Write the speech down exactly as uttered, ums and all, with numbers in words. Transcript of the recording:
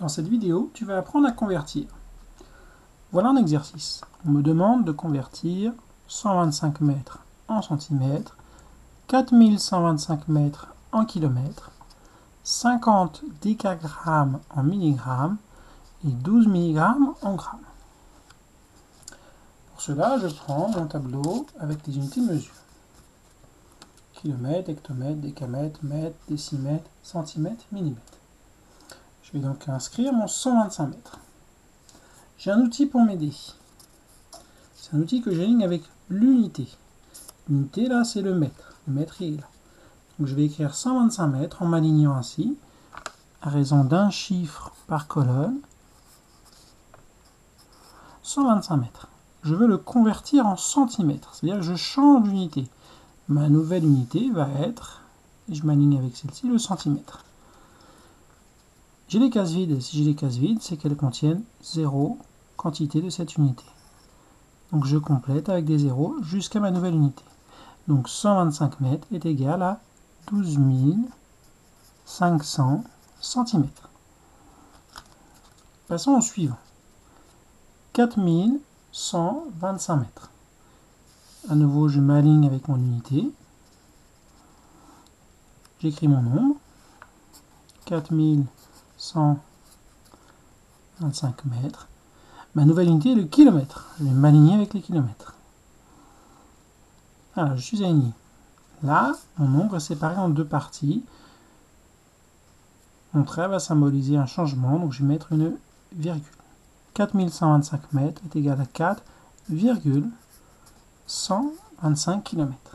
Dans cette vidéo, tu vas apprendre à convertir. Voilà un exercice. On me demande de convertir cent vingt-cinq mètres en centimètres, quatre mille cent vingt-cinq mètres en kilomètres, cinquante décagrammes en milligrammes et douze milligrammes en grammes. Pour cela, je prends mon tableau avec les unités de mesure. Kilomètre, hectomètre, décamètre, mètre, décimètre, centimètre, millimètre. Je vais donc inscrire mon cent vingt-cinq mètres. J'ai un outil pour m'aider. C'est un outil que j'aligne avec l'unité. L'unité, là, c'est le mètre. Le mètre, il est là. Donc, je vais écrire cent vingt-cinq mètres en m'alignant ainsi, à raison d'un chiffre par colonne. cent vingt-cinq mètres. Je veux le convertir en centimètres, c'est-à-dire que je change d'unité. Ma nouvelle unité va être, et je m'aligne avec celle-ci, le centimètre. J'ai les cases vides, si j'ai les cases vides, c'est qu'elles contiennent zéro quantité de cette unité. Donc je complète avec des zéros jusqu'à ma nouvelle unité. Donc cent vingt-cinq mètres est égal à douze mille cinq cents centimètres. Passons au suivant. quatre mille cent vingt-cinq mètres. À nouveau, je m'aligne avec mon unité. J'écris mon nombre. quatre mille cent vingt-cinq mètres. Ma nouvelle unité est le kilomètre. Je vais m'aligner avec les kilomètres. Alors, je suis aligné. Là, mon nombre est séparé en deux parties. Mon trait va symboliser un changement, donc je vais mettre une virgule. quatre mille cent vingt-cinq mètres est égal à quatre virgule cent vingt-cinq kilomètres.